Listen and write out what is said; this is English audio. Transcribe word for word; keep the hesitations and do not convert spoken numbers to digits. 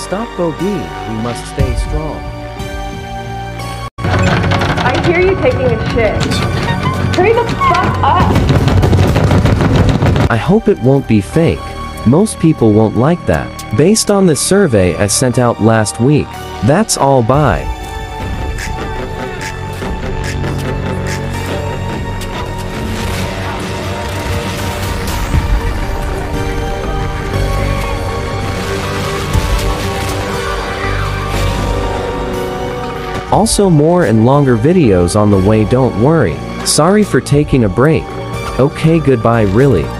Stop Bo B, we must stay strong. I hear you taking a shit. Hurry the fuck up! I hope it won't be fake. Most people won't like that. Based on the survey I sent out last week. That's all, bye. Also, more and longer videos on the way, don't worry. Sorry for taking a break. Okay, goodbye, really.